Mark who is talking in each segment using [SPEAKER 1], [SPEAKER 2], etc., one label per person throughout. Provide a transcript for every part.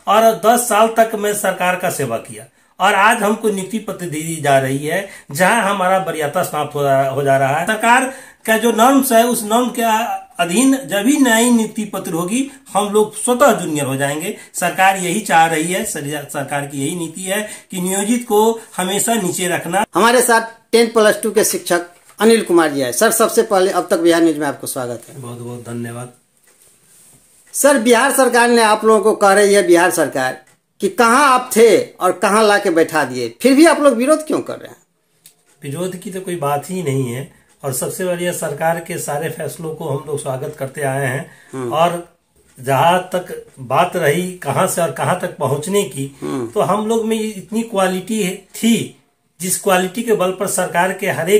[SPEAKER 1] और 10 साल तक मैं सरकार का सेवा किया और आज हमको नियुक्ति पत्र दी जा रही है जहां हमारा वरीयता समाप्त हो जा रहा है। सरकार का जो नॉर्म्स है उस नॉर्म के अधीन जब भी नई नियुक्ति पत्र होगी हम लोग स्वतः जूनियर हो जाएंगे। सरकार यही चाह रही है, सरकार की यही नीति है कि नियोजित को हमेशा नीचे रखना।
[SPEAKER 2] हमारे साथ 10+2 के शिक्षक अनिल कुमार जी है। सर, सबसे पहले अब तक बिहार न्यूज में आपको स्वागत है।
[SPEAKER 1] बहुत बहुत धन्यवाद।
[SPEAKER 2] सर, बिहार सरकार ने आप लोगों को कह रही है, बिहार सरकार, कि कहां आप थे और कहां लाके बैठा दिए, फिर भी आप लोग विरोध क्यों कर रहे हैं?
[SPEAKER 1] विरोध की तो कोई बात ही नहीं है और सबसे बढ़िया सरकार के सारे फैसलों को हम लोग स्वागत करते आए हैं। और जहां तक बात रही कहां से और कहां तक पहुंचने की, तो हम लोग में इतनी क्वालिटी थी जिस क्वालिटी के बल पर सरकार के हर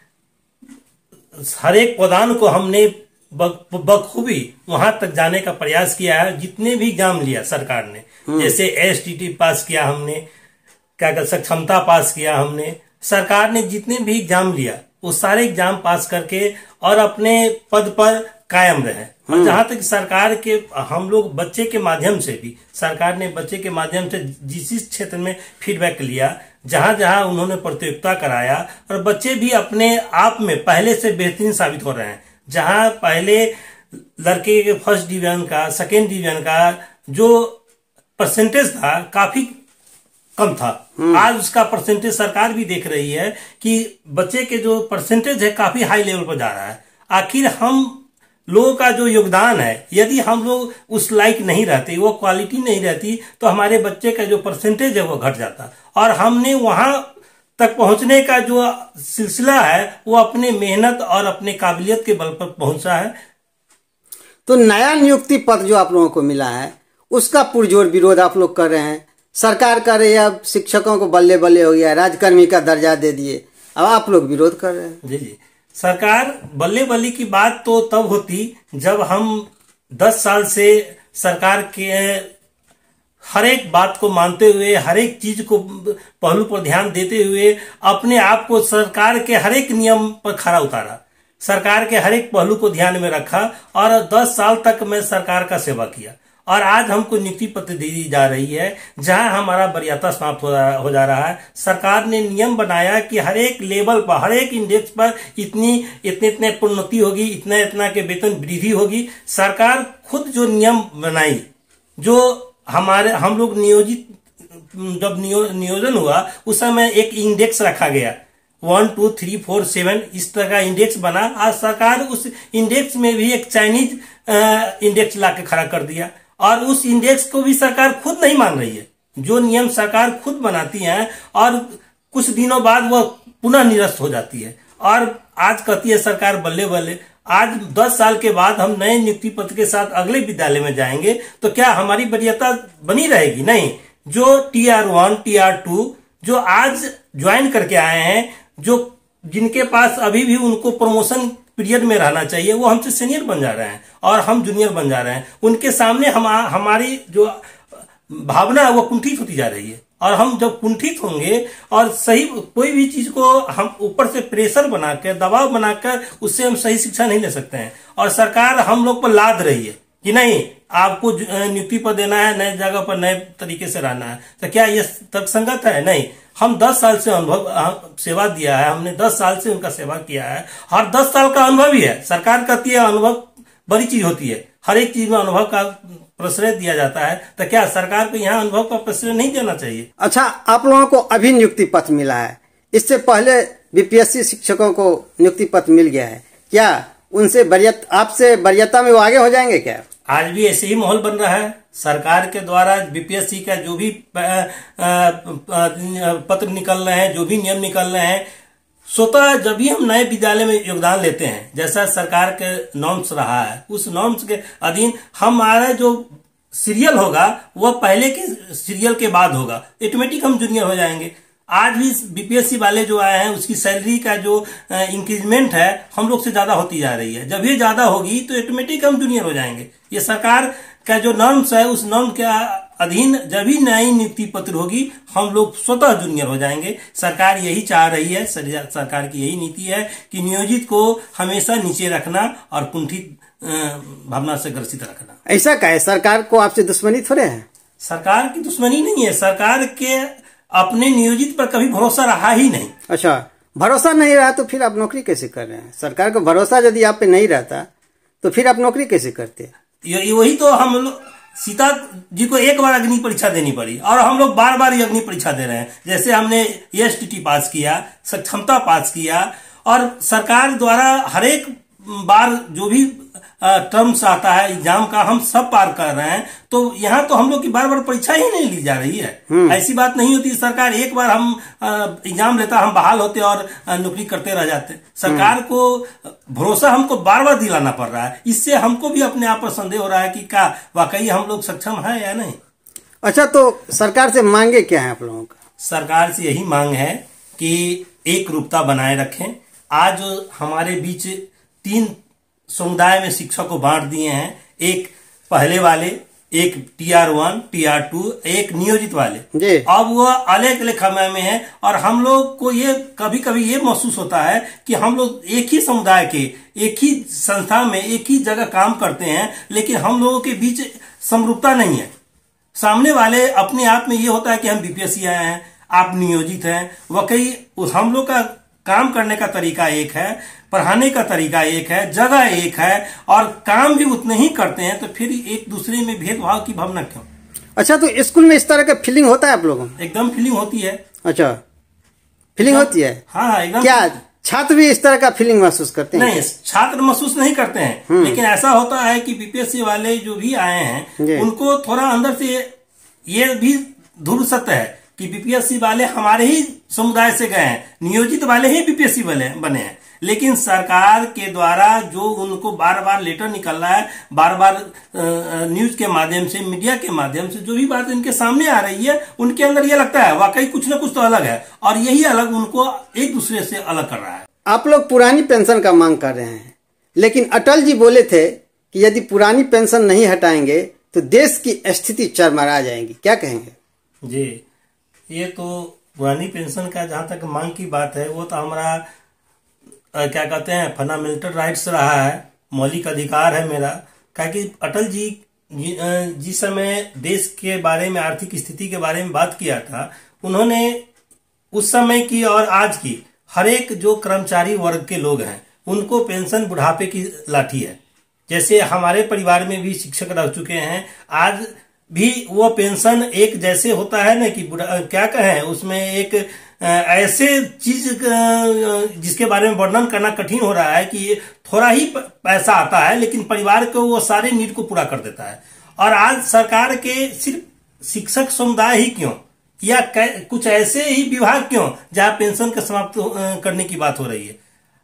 [SPEAKER 1] एक पदान को हमने बखूबी वहां तक जाने का प्रयास किया है। जितने भी एग्जाम लिया सरकार ने, जैसे एसटीटी पास किया हमने, क्या कर सक्षमता पास किया हमने, सरकार ने जितने भी एग्जाम लिया वो सारे एग्जाम पास करके और अपने पद पर कायम रहे। और जहां तक सरकार के हम लोग बच्चे के माध्यम से भी, सरकार ने बच्चे के माध्यम से जिस क्षेत्र में फीडबैक लिया, जहां जहां उन्होंने प्रतियोगिता कराया और बच्चे भी अपने आप में पहले से बेहतरीन साबित हो रहे हैं। जहां पहले लड़के के फर्स्ट डिवीजन का, सेकेंड डिवीजन का जो परसेंटेज था काफी कम था, आज उसका परसेंटेज सरकार भी देख रही है कि बच्चे के जो परसेंटेज है काफी हाई लेवल पर जा रहा है। आखिर हम लोगों का जो योगदान है, यदि हम लोग उस लायक नहीं रहते, वो क्वालिटी नहीं रहती, तो हमारे बच्चे का जो परसेंटेज है वो घट जाता। और हमने वहां तक पहुंचने का जो सिलसिला है वो अपने मेहनत और अपने काबिलियत के बल पर पहुंचा है।
[SPEAKER 2] तो नया नियुक्ति पत्र जो आप लोगों को मिला है उसका पुरजोर विरोध आप लोग कर रहे हैं। सरकार कर रही है अब शिक्षकों को बल्ले बल्ले हो गया, राजकर्मी का दर्जा दे दिए, अब आप लोग विरोध कर रहे हैं।
[SPEAKER 1] जी, सरकार बल्ले बल्ले की बात तो तब होती जब हम 10 साल से सरकार के हर एक बात को मानते हुए, हर एक चीज को पहलू पर ध्यान देते हुए अपने आप को सरकार के हर एक नियम पर खरा उतारा, सरकार के हर एक पहलू को ध्यान में रखा और 10 साल तक मैं सरकार का सेवा किया। और आज हमको नियुक्ति पत्र दी जा रही है जहां हमारा वरीयता समाप्त हो जा रहा है। सरकार ने नियम बनाया कि हर एक लेवल पर, हर एक इंडेक्स पर इतने प्रोन्नति होगी, इतना के वेतन वृद्धि होगी। सरकार खुद जो नियम बनाई, जो हम लोग जब नियोजन हुआ उस समय एक इंडेक्स रखा गया, 1 2 3 4 7 इस तरह का इंडेक्स बना। आज सरकार उस इंडेक्स में भी एक चाइनीज इंडेक्स लाके खड़ा कर दिया और उस इंडेक्स को भी सरकार खुद नहीं मान रही है। जो नियम सरकार खुद बनाती है और कुछ दिनों बाद वह पुनः निरस्त हो जाती है और आज कहती है सरकार बल्ले बल्ले। आज 10 साल के बाद हम नए नियुक्ति पत्र के साथ अगले विद्यालय में जाएंगे तो क्या हमारी वरीयता बनी रहेगी? नहीं। जो TR1 TR2 जो आज ज्वाइन करके आए हैं, जो जिनके पास अभी भी उनको प्रमोशन पीरियड में रहना चाहिए, वो हमसे सीनियर बन जा रहे हैं और हम जूनियर बन जा रहे हैं। उनके सामने हमारी जो भावना है वो कुंठित होती जा रही है। और हम जब कुंठित होंगे और सही कोई भी चीज को हम ऊपर से प्रेशर बनाकर, दबाव बनाकर उससे हम सही शिक्षा नहीं ले सकते हैं। और सरकार हम लोग पर लाद रही है कि नहीं, आपको नियुक्ति पर देना है, नए जगह पर नए तरीके से रहना है। तो क्या ये तर्कसंगत है? नहीं। हम 10 साल से सेवा दिया है, हमने 10 साल से उनका सेवा किया है और 10 साल का अनुभव ही है। सरकार कहती है अनुभव बड़ी चीज होती है, हर एक चीज में अनुभव का प्रश्रय दिया जाता है। तो क्या सरकार को यहाँ अनुभव का प्रश्रय नहीं देना चाहिए?
[SPEAKER 2] अच्छा, आप लोगों को अभी नियुक्ति पत्र मिला है, इससे पहले बीपीएससी शिक्षकों को नियुक्ति पत्र मिल गया है, क्या उनसे आपसे वरीयता में वो आगे हो जाएंगे क्या?
[SPEAKER 1] आज भी ऐसे ही माहौल बन रहा है। सरकार के द्वारा बीपीएससी का जो भी पत्र निकल रहे हैं, जो भी नियम निकल रहे हैं, स्वतः जब भी हम नए विद्यालय में योगदान लेते हैं, जैसा सरकार के नॉर्म्स रहा है, उस नॉर्म्स के अधीन हमारा जो सीरियल होगा वह पहले के सीरियल के बाद होगा, ऑटोमेटिक हम जूनियर हो जाएंगे। आज भी बीपीएससी वाले जो आए हैं उसकी सैलरी का जो इंक्रीजमेंट है हम लोग से ज्यादा होती जा रही है। जब ये ज्यादा होगी तो ऑटोमेटिक हम जूनियर हो जाएंगे। ये सरकार का जो नॉर्म्स है उस नॉर्म के अधीन जब भी नई नियुक्ति पत्र होगी हम लोग स्वतः जूनियर हो जाएंगे। सरकार यही चाह रही है, सरकार की यही नीति है कि नियोजित को हमेशा नीचे रखना और कुंठित भावना से ग्रसित रखना।
[SPEAKER 2] ऐसा क्या है? सरकार को आपसे दुश्मनी थोड़े है?
[SPEAKER 1] सरकार की दुश्मनी नहीं है, सरकार के अपने नियोजित पर कभी भरोसा रहा ही नहीं।
[SPEAKER 2] अच्छा, भरोसा नहीं रहा तो फिर आप नौकरी कैसे कर रहे हैं? सरकार का भरोसा यदि आप पे नहीं रहता तो फिर आप नौकरी कैसे करते?
[SPEAKER 1] वही तो हम लोग, सीता जी को एक बार अग्नि परीक्षा देनी पड़ी और हम लोग बार बार ये अग्नि परीक्षा दे रहे हैं। जैसे हमने एसटीटी पास किया, सक्षमता पास किया, और सरकार द्वारा हर एक बार जो भी टर्म्स आता है एग्जाम का हम सब पार कर रहे हैं। तो यहाँ तो हम लोग की बार बार परीक्षा ही नहीं ली जा रही है। ऐसी बात नहीं होती, सरकार एक बार हम एग्जाम लेता, हम बहाल होते और नौकरी करते रह जाते। सरकार को भरोसा हमको बार बार दिलाना पड़ रहा है। इससे हमको भी अपने आप पर संदेह हो रहा है कि क्या वाकई हम लोग सक्षम हैं या नहीं।
[SPEAKER 2] अच्छा, तो सरकार से मांगे क्या है आप लोगों का?
[SPEAKER 1] सरकार से यही मांग है कि एक रूपता बनाए रखें। आज हमारे बीच 3 समुदाय में शिक्षा को बांट दिए हैं, एक पहले वाले, एक TR1, TR2, एक नियोजित वाले। अब वह अलग अलग समय में है और हम लोग को ये कभी कभी ये महसूस होता है कि हम लोग एक ही समुदाय के, एक ही संस्था में, एक ही जगह काम करते हैं, लेकिन हम लोगों के बीच समरूपता नहीं है। सामने वाले अपने आप में ये होता है कि हम बीपीएससी आए हैं, आप नियोजित हैं। वाकई हम लोग का काम करने का तरीका एक है, पढ़ाने का तरीका एक है, जगह एक है और काम भी उतने ही करते हैं, तो फिर एक दूसरे में भेदभाव की भावना क्यों?
[SPEAKER 2] अच्छा, तो स्कूल में इस तरह का फीलिंग होता है आप लोगों को?
[SPEAKER 1] एकदम फीलिंग होती है।
[SPEAKER 2] अच्छा, फीलिंग होती है?
[SPEAKER 1] हाँ, एकदम।
[SPEAKER 2] क्या छात्र भी इस तरह का फीलिंग महसूस करते हैं?
[SPEAKER 1] नहीं, छात्र महसूस नहीं करते हैं, लेकिन ऐसा होता है कि बीपीएससी वाले जो भी आए हैं उनको थोड़ा अंदर से ये भी धूल सत्य है कि बीपीएससी वाले हमारे ही समुदाय से गए हैं, नियोजित वाले ही बीपीएससी वाले बने हैं। लेकिन सरकार के द्वारा जो उनको बार बार लेटर निकल रहा है, बार बार न्यूज के माध्यम से, मीडिया के माध्यम से जो भी बात इनके सामने आ रही है, उनके अंदर ये लगता है वाकई कुछ न कुछ तो अलग है, और यही अलग उनको एक दूसरे से अलग कर रहा है।
[SPEAKER 2] आप लोग पुरानी पेंशन का मांग कर रहे हैं, लेकिन अटल जी बोले थे कि यदि पुरानी पेंशन नहीं हटाएंगे तो देश की स्थिति चरमरा जाएगी। क्या कहेंगे?
[SPEAKER 1] जी, ये तो पुरानी पेंशन का जहां तक मांग की बात है, वो तो हमारा क्या कहते हैं फंडामेंटल राइट्स रहा है, मौलिक अधिकार है मेरा। क्योंकि अटल जी जिस समय देश के बारे में, आर्थिक स्थिति के बारे में बात किया था, उन्होंने उस समय की और आज की हर एक जो कर्मचारी वर्ग के लोग हैं उनको पेंशन बुढ़ापे की लाठी है। जैसे हमारे परिवार में भी शिक्षक रह चुके हैं, आज भी वो पेंशन एक जैसे होता है ना कि क्या कहें, उसमें एक ऐसे चीज जिसके बारे में वर्णन करना कठिन हो रहा है कि थोड़ा ही पैसा आता है लेकिन परिवार को वो सारे नीड को पूरा कर देता है। और आज सरकार के सिर्फ शिक्षक समुदाय ही क्यों, या कुछ ऐसे ही विभाग क्यों जहां पेंशन का समाप्त करने की बात हो रही है।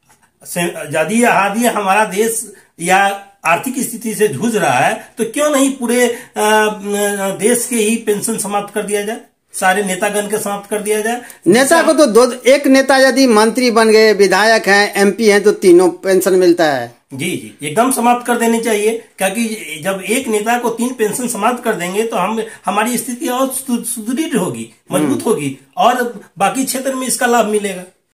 [SPEAKER 1] यदि हमारा देश या आर्थिक स्थिति से जूझ रहा है तो क्यों नहीं पूरे देश के ही पेंशन समाप्त कर दिया जाए, सारे नेतागण के समाप्त कर दिया जाए।
[SPEAKER 2] नेता को तो एक नेता यदि मंत्री बन गए, विधायक हैं, एमपी हैं, तो तीनों पेंशन मिलता है।
[SPEAKER 1] जी, एकदम समाप्त कर देनी चाहिए, क्योंकि जब एक नेता को 3 पेंशन समाप्त कर देंगे तो हमारी स्थिति और सुदृढ़ होगी, मजबूत होगी और बाकी क्षेत्र में इसका लाभ मिलेगा।